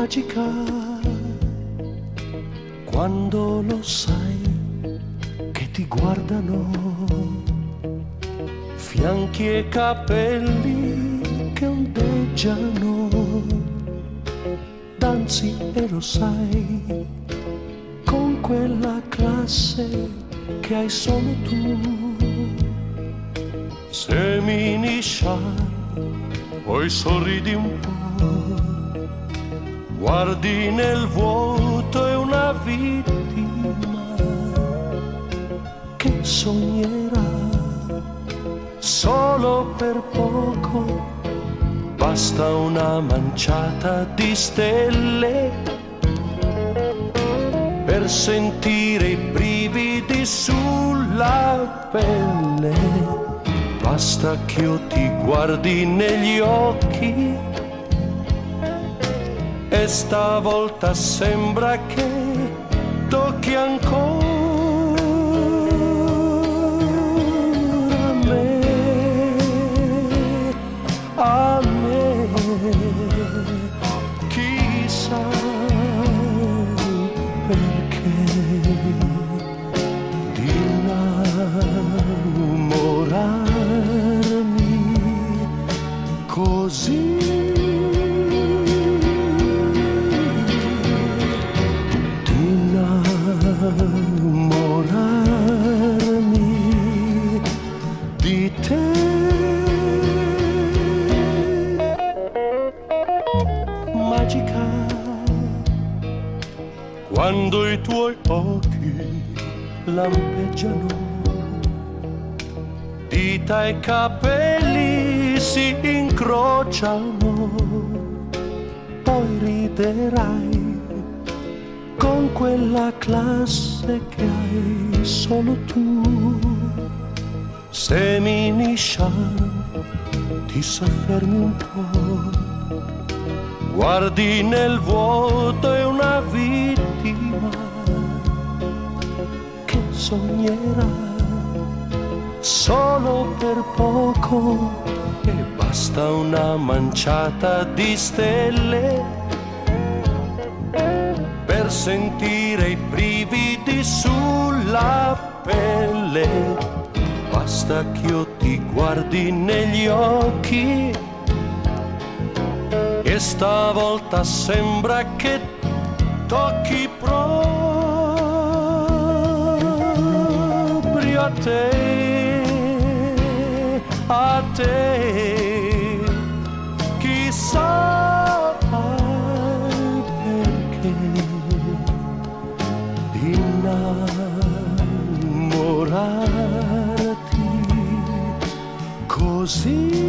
magica quando lo sai che ti guardano fianchi e capelli che ondeggiano, danzi e lo sai con quella classe che hai solo tu. Semini scià, poi sorridi un po', guardi nel vuoto e una vittima che sognerà solo per poco. Basta una manciata di stelle per sentire i brividi sulla pelle. Basta che io ti guardi negli occhi e stavolta sembra che tocchi ancora a me, chissà perché di innamorarmi così. Di innamorarmi di te. Magica quando i tuoi occhi lampeggiano, dita e capelli si incrociano, poi riderai con quella classe che hai solo tu. Semini scià, ti soffermi un po', guardi nel vuoto e una vittima che sognerà solo per poco e basta una manciata di stelle per sentire i brividi sulla pelle. Basta che io ti guardi negli occhi e stavolta sembra che tocchi proprio a te, chissà perché di innamorarti così.